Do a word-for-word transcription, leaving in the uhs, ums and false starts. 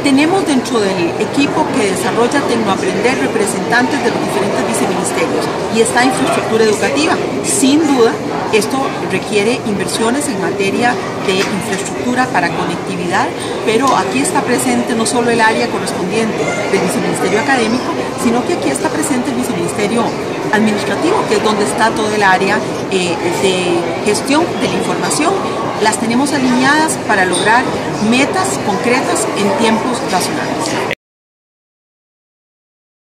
Tenemos dentro del equipo que desarrolla Tecnoaprender representantes de los diferentes viceministerios y está infraestructura educativa. Sin duda, esto requiere inversiones en materia de infraestructura para conectividad, pero aquí está presente no solo el área correspondiente del viceministerio académico, sino que aquí está presente el viceministerio administrativo, que es donde está todo el área eh, de gestión de la información. Las tenemos alineadas para lograr metas concretas en tiempos razonables.